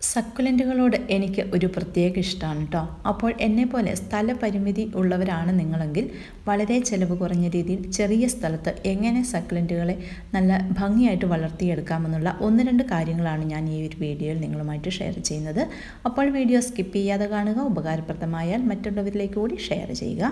സക്കുലൻറ്റുകളോട് എനിക്ക് ഒരു പ്രത്യേക ഇഷ്ടമാണ് കേട്ടോ. അപ്പോൾ എന്നെപ്പോലെ സ്ഥലപരിമിതി ഉള്ളവരാണ് നിങ്ങളെങ്കിൽ വളരെ ചിലവ് കുറഞ്ഞ രീതിയിൽ ചെറിയ സ്ഥലത്ത് എങ്ങനെ സക്കുലൻറ്റുകളെ നല്ല ഭംഗിയായിട്ട് വളർത്തിയെടുക്കാമെന്നുള്ള ഒന്ന് രണ്ട് കാര്യങ്ങളാണ് ഞാൻ ഈ ഒരു വീഡിയോയിൽ നിങ്ങളുമായിട്ട് ഷെയർ ചെയ്യുന്നത്. അപ്പോൾ വീഡിയോ സ്കിപ്പ് ചെയ്യാതെ കാണുക. ഉപകാരപ്രദമായാൽ മറ്റുള്ളവരിലേക്ക് കൂടി ഷെയർ ചെയ്യുക.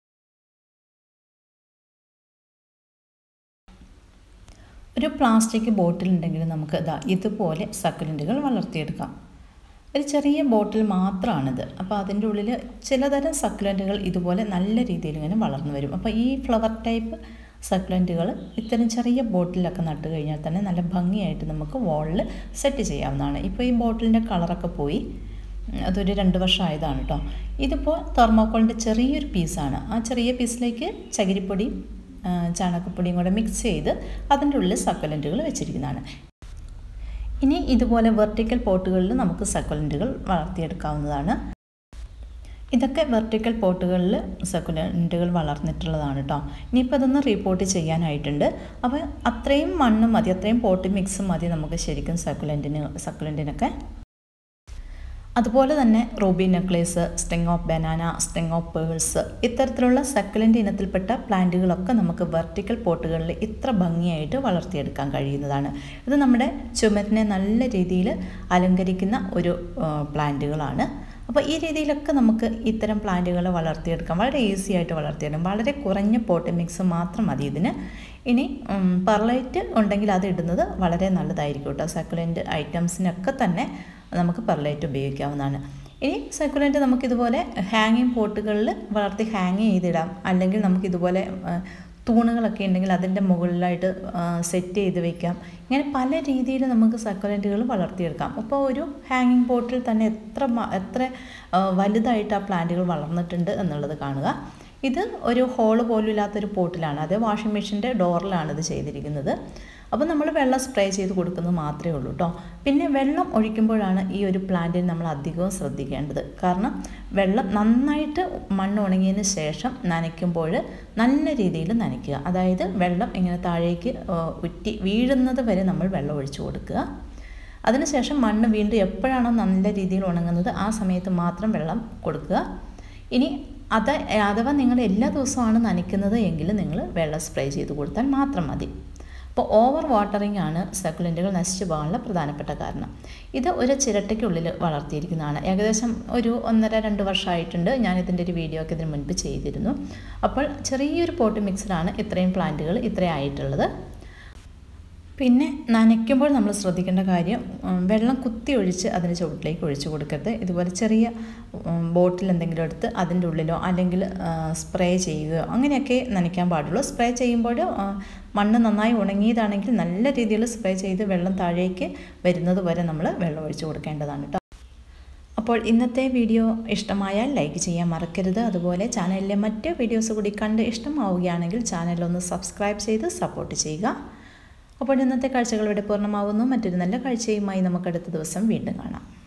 ഒരു പ്ലാസ്റ്റിക് ബോട്ടിലുണ്ടെങ്കിൽ നമുക്ക് ഇതുപോലെ സക്കുലൻറ്റുകൾ വളർത്തിയെടുക്കാം. ഒരു ചെറിയ ബോട്ടിൽ മാത്രമാണിത്. അപ്പോൾ അതിൻ്റെ ഉള്ളിൽ ചിലതരം സക്കുലൻറ്റുകൾ ഇതുപോലെ നല്ല രീതിയിൽ ഇങ്ങനെ വളർന്നു വരും. അപ്പോൾ ഈ ഫ്ലവർ ടൈപ്പ് സക്കുലൻറ്റുകൾ ഇത്തരം ചെറിയ ബോട്ടിലൊക്കെ നട്ട് കഴിഞ്ഞാൽ തന്നെ നല്ല ഭംഗിയായിട്ട് നമുക്ക് വാളിൽ സെറ്റ് ചെയ്യാവുന്നതാണ്. ഇപ്പോൾ ഈ ബോട്ടിലിൻ്റെ കളറൊക്കെ പോയി, അതൊരു 2 വർഷം ആയതാണ് കേട്ടോ. ഇതിപ്പോൾ തെർമോക്കോളിൻ്റെ ചെറിയൊരു പീസാണ്. ആ ചെറിയ പീസിലേക്ക് ചകിരിപ്പൊടി ചാണകപ്പൊടിയും കൂടെ മിക്സ് ചെയ്ത് അതിൻ്റെ ഉള്ളിൽ സക്കുലൻറ്റുകൾ വെച്ചിരിക്കുന്നതാണ്. ഇനി ഇതുപോലെ വെർട്ടിക്കൽ പോട്ടുകളിൽ നമുക്ക് സക്കുലൻറ്റുകൾ വളർത്തിയെടുക്കാവുന്നതാണ്. ഇതൊക്കെ വെർട്ടിക്കൽ പോട്ടുകളിൽ സക്കുലൻറ്റുകൾ വളർന്നിട്ടുള്ളതാണ് കേട്ടോ. ഇനിയിപ്പോൾ അതൊന്ന് റീപോർട്ട് ചെയ്യാനായിട്ടുണ്ട്. അപ്പോൾ അത്രയും മണ്ണ് മതി, അത്രയും പോട്ട് മിക്സ് മതി നമുക്ക് ശരിക്കും സക്കുലൻറ്റിനൊക്കെ. അതുപോലെ തന്നെ ruby necklace, string of banana, string of pearls, ഇത്തരത്തിലുള്ള സക്കുലൻ്റ് ഇനത്തിൽപ്പെട്ട പ്ലാന്റുകളൊക്കെ നമുക്ക് വെർട്ടിക്കൽ പോട്ടുകളിൽ ഇത്ര ഭംഗിയായിട്ട് വളർത്തിയെടുക്കാൻ കഴിയുന്നതാണ്. ഇത് നമ്മുടെ ചുമരിനെ നല്ല രീതിയിൽ അലങ്കരിക്കുന്ന ഒരു പ്ലാന്റുകളാണ്. അപ്പോൾ ഈ രീതിയിലൊക്കെ നമുക്ക് ഇത്തരം പ്ലാന്റുകളെ വളർത്തിയെടുക്കാം. വളരെ ഈസി ആയിട്ട് വളർത്തിയെടുക്കാം. വളരെ കുറഞ്ഞ പോട്ട് മിക്സ് മാത്രം മതി ഇതിന്. ഇനി പെർലൈറ്റ് ഉണ്ടെങ്കിൽ അത് ഇടുന്നത് വളരെ നല്ലതായിരിക്കും കേട്ടോ. സക്കുലൻ്റ് ഐറ്റംസിനൊക്കെ തന്നെ നമുക്ക് പെർലൈറ്റ് ഉപയോഗിക്കാവുന്നതാണ്. ഇനി സക്കുലൻ്റ് നമുക്കിതുപോലെ ഹാങ്ങിങ് പോട്ടുകളിൽ വളർത്തി ഹാങ് ചെയ്തിടാം. അല്ലെങ്കിൽ നമുക്കിതുപോലെ തൂണുകളൊക്കെ ഉണ്ടെങ്കിൽ അതിൻ്റെ മുകളിലായിട്ട് സെറ്റ് ചെയ്ത് വയ്ക്കാം. ഇങ്ങനെ പല രീതിയിൽ നമുക്ക് സക്കുലൻറ്റുകൾ വളർത്തിയെടുക്കാം. അപ്പോൾ ഒരു ഹാങ്ങിങ് പോട്ടിൽ തന്നെ എത്ര വലുതായിട്ട് ആ പ്ലാന്റുകൾ വളർന്നിട്ടുണ്ട് എന്നുള്ളത് കാണുക. ഇത് ഒരു ഹോള് പോലും ഇല്ലാത്തൊരു പോട്ടിലാണ്. അത് വാഷിംഗ് മെഷീൻ്റെ ഡോറിലാണ് ഇത് ചെയ്തിരിക്കുന്നത്. അപ്പോൾ നമ്മൾ വെള്ളം സ്പ്രേ ചെയ്ത് കൊടുക്കുന്നത് മാത്രമേ ഉള്ളൂ കേട്ടോ. പിന്നെ വെള്ളം ഒഴിക്കുമ്പോഴാണ് ഈ ഒരു പ്ലാന്റിന് നമ്മൾ അധികവും ശ്രദ്ധിക്കേണ്ടത്. കാരണം വെള്ളം നന്നായിട്ട് മണ്ണ് ഉണങ്ങിയതിന് ശേഷം നനയ്ക്കുമ്പോൾ നല്ല രീതിയിൽ നനയ്ക്കുക. അതായത് വെള്ളം ഇങ്ങനെ താഴേക്ക് ഉറ്റി വീഴുന്നത് വരെ നമ്മൾ വെള്ളം ഒഴിച്ചു കൊടുക്കുക. അതിനുശേഷം മണ്ണ് വീണ്ടും എപ്പോഴാണോ നല്ല രീതിയിൽ ഉണങ്ങുന്നത് ആ സമയത്ത് മാത്രം വെള്ളം കൊടുക്കുക. ഇനി അഥവാ നിങ്ങൾ എല്ലാ ദിവസവുമാണ് നനയ്ക്കുന്നത് എങ്കിൽ നിങ്ങൾ വെള്ളം സ്പ്രേ ചെയ്ത് കൊടുത്താൽ മാത്രം മതി. അപ്പോൾ ഓവർ വാട്ടറിംഗ് ആണ് സക്കുലൻറ്റുകൾ നശിച്ചു പോകാനുള്ള പ്രധാനപ്പെട്ട കാരണം. ഇത് ഒരു ചിരട്ടയ്ക്കുള്ളിൽ വളർത്തിയിരിക്കുന്നതാണ്. ഏകദേശം ഒരു 1.5-2 വർഷമായിട്ടുണ്ട്. ഞാനിതിൻ്റെ ഒരു വീഡിയോ ഒക്കെ ഇതിന് മുൻപ് ചെയ്തിരുന്നു. അപ്പോൾ ചെറിയൊരു പോട്ട് മിക്സിലാണ് ഇത്രയും പ്ലാന്റുകൾ ഇത്രയായിട്ടുള്ളത്. പിന്നെ നനയ്ക്കുമ്പോൾ നമ്മൾ ശ്രദ്ധിക്കേണ്ട കാര്യം, വെള്ളം കുത്തി ഒഴിച്ച് അതിൻ്റെ ചുവട്ടിലേക്ക് ഒഴിച്ചു കൊടുക്കരുത്. ഇതുപോലെ ചെറിയ ബോട്ടിൽ എന്തെങ്കിലും എടുത്ത് അതിൻ്റെ ഉള്ളിലോ അല്ലെങ്കിൽ സ്പ്രേ ചെയ്യുകയോ അങ്ങനെയൊക്കെ നനയ്ക്കാൻ പാടുള്ളൂ. സ്പ്രേ ചെയ്യുമ്പോൾ മണ്ണ് നന്നായി ഉണങ്ങിയതാണെങ്കിൽ നല്ല രീതിയിൽ സ്പ്രേ ചെയ്ത് വെള്ളം താഴേക്ക് വരുന്നത് വരെ നമ്മൾ വെള്ളം ഒഴിച്ചു കൊടുക്കേണ്ടതാണ് കേട്ടോ. അപ്പോൾ ഇന്നത്തെ വീഡിയോ ഇഷ്ടമായാൽ ലൈക്ക് ചെയ്യാൻ മറക്കരുത്. അതുപോലെ ചാനലിലെ മറ്റ് വീഡിയോസ് കൂടി കണ്ട് ഇഷ്ടമാവുകയാണെങ്കിൽ ചാനലൊന്ന് സബ്സ്ക്രൈബ് ചെയ്ത് സപ്പോർട്ട് ചെയ്യുക. അപ്പോൾ ഇന്നത്തെ കാഴ്ചകൾ ഇവിടെ പൂർണ്ണമാവുന്നു. മറ്റൊരു നല്ല കാഴ്ചയുമായി നമുക്ക് അടുത്ത ദിവസം വീണ്ടും കാണാം.